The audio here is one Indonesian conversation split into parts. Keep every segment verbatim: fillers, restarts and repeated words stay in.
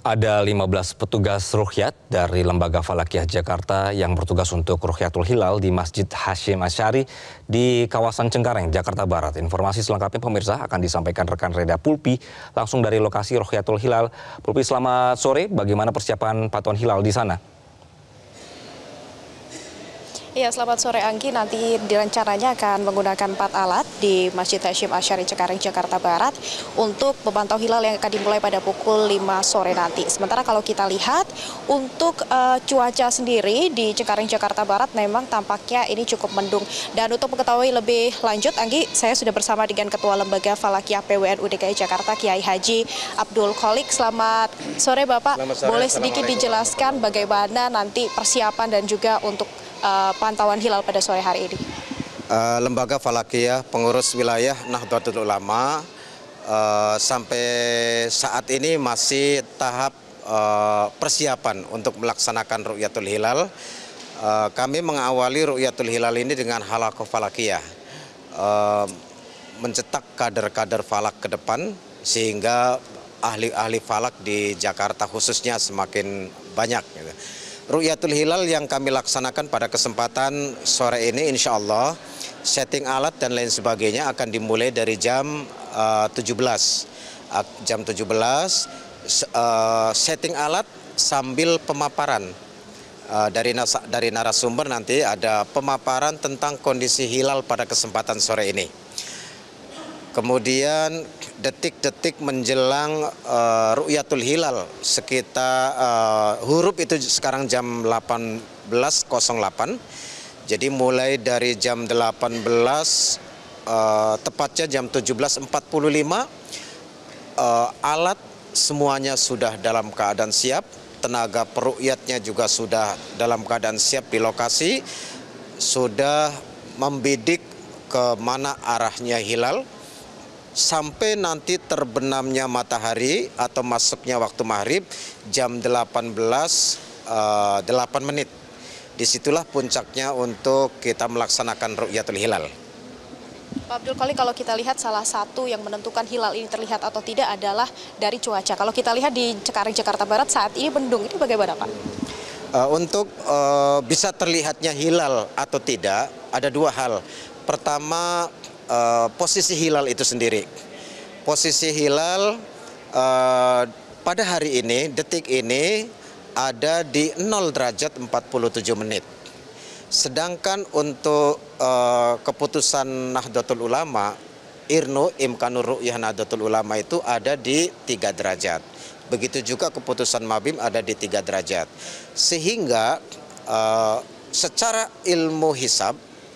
Ada lima belas petugas ruqyat dari Lembaga Falakiyah Jakarta yang bertugas untuk Ruqyatul Hilal di Masjid Hasyim Asy'ari di kawasan Cengkareng, Jakarta Barat. Informasi selengkapnya pemirsa akan disampaikan rekan Reda Pulpi langsung dari lokasi Ruqyatul Hilal. Pulpi, selamat sore. Bagaimana persiapan pantauan hilal di sana? Ya, selamat sore Anggi. Nanti direncananya akan menggunakan empat alat di Masjid Hasyim Asy'ari Cengkareng, Jakarta Barat untuk memantau hilal yang akan dimulai pada pukul lima sore nanti. Sementara kalau kita lihat untuk uh, cuaca sendiri di Cengkareng, Jakarta Barat memang tampaknya ini cukup mendung. Dan untuk mengetahui lebih lanjut, Anggi, saya sudah bersama dengan Ketua Lembaga Falakiyah P W N U D K I Jakarta, Kiai Haji Abdul Kholik. Selamat sore Bapak. Selamat sore. Boleh sedikit dijelaskan bagaimana nanti persiapan dan juga untuk Uh, pantauan hilal pada sore hari ini? Uh, Lembaga Falakiyah Pengurus Wilayah Nahdlatul Ulama uh, sampai saat ini masih tahap uh, persiapan untuk melaksanakan Ruqyatul Hilal. Uh, kami mengawali Ruqyatul Hilal ini dengan halaqah falakiyah, uh, mencetak kader-kader falak ke depan sehingga ahli-ahli falak di Jakarta khususnya semakin banyak. Gitu. Ruqyatul Hilal yang kami laksanakan pada kesempatan sore ini insya Allah setting alat dan lain sebagainya akan dimulai dari jam uh, tujuh belas. Uh, jam tujuh belas uh, setting alat sambil pemaparan uh, dari, dari narasumber nanti ada pemaparan tentang kondisi hilal pada kesempatan sore ini. Kemudian detik-detik menjelang uh, Ruqyatul Hilal sekitar uh, huruf itu sekarang jam delapan belas nol delapan. Jadi mulai dari jam delapan belas uh, tepatnya jam tujuh belas empat puluh lima uh, alat semuanya sudah dalam keadaan siap, tenaga peruqyatnya juga sudah dalam keadaan siap di lokasi, sudah membidik ke mana arahnya hilal sampai nanti terbenamnya matahari atau masuknya waktu maghrib jam delapan belas delapan menit. Disitulah puncaknya untuk kita melaksanakan Ruqyatul Hilal. Pak Abdul Kholik, kalau kita lihat salah satu yang menentukan hilal ini terlihat atau tidak adalah dari cuaca. Kalau kita lihat di Cengkareng, Jakarta Barat saat ini mendung, ini bagaimana Pak? Uh, untuk uh, bisa terlihatnya hilal atau tidak ada dua hal. Pertama, Uh, posisi hilal itu sendiri. Posisi hilal uh, pada hari ini, detik ini ada di nol derajat empat puluh tujuh menit. Sedangkan untuk uh, keputusan Nahdlatul Ulama, I R N U, Imkanur Ruqyah Nahdlatul Ulama itu ada di tiga derajat. Begitu juga keputusan Mabim ada di tiga derajat. Sehingga uh, secara ilmu hisab,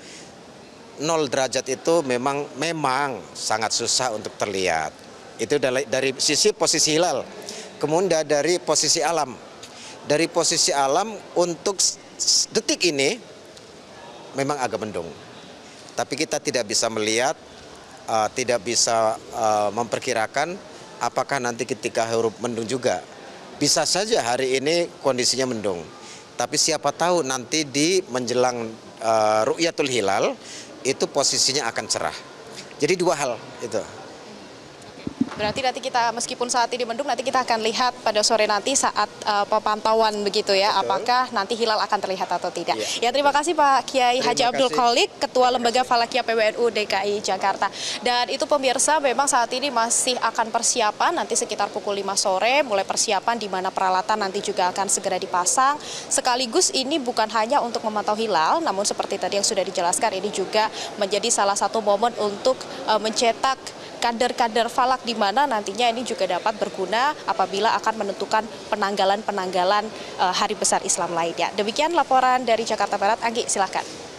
nol derajat itu memang memang sangat susah untuk terlihat. Itu dari, dari sisi posisi hilal. Kemudian dari posisi alam. Dari posisi alam untuk detik ini memang agak mendung. Tapi kita tidak bisa melihat, uh, tidak bisa uh, memperkirakan apakah nanti ketika huruf mendung juga. Bisa saja hari ini kondisinya mendung. Tapi siapa tahu nanti di menjelang uh, Ruqyatul Hilal itu posisinya akan cerah. Jadi dua hal itu. Berarti nanti kita meskipun saat ini mendung, nanti kita akan lihat pada sore nanti saat uh, pemantauan begitu ya. Betul. Apakah nanti hilal akan terlihat atau tidak. Ya, ya terima kasih Pak Kiai Haji Abdul Kholik, Ketua Lembaga Falakiyah P W N U D K I Jakarta. Dan itu pemirsa, memang saat ini masih akan persiapan nanti sekitar pukul lima sore mulai persiapan di mana peralatan nanti juga akan segera dipasang. Sekaligus ini bukan hanya untuk memantau hilal, namun seperti tadi yang sudah dijelaskan ini juga menjadi salah satu momen untuk uh, mencetak kader-kader falak di mana nantinya ini juga dapat berguna apabila akan menentukan penanggalan-penanggalan uh, hari besar Islam lainnya. Demikian laporan dari Jakarta Barat. Anggi, silakan.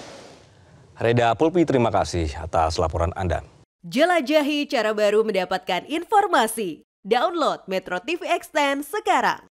Reda Pulpi, terima kasih atas laporan Anda. Jelajahi cara baru mendapatkan informasi. Download Metro T V Extend sekarang.